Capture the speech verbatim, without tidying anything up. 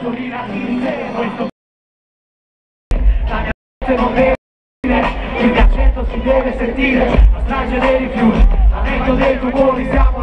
Sorrirati di te, questo la mia mente non deve dire, il mio accento si deve sentire, la strage dei rifiuti, la metto dei tuoi buoni siamo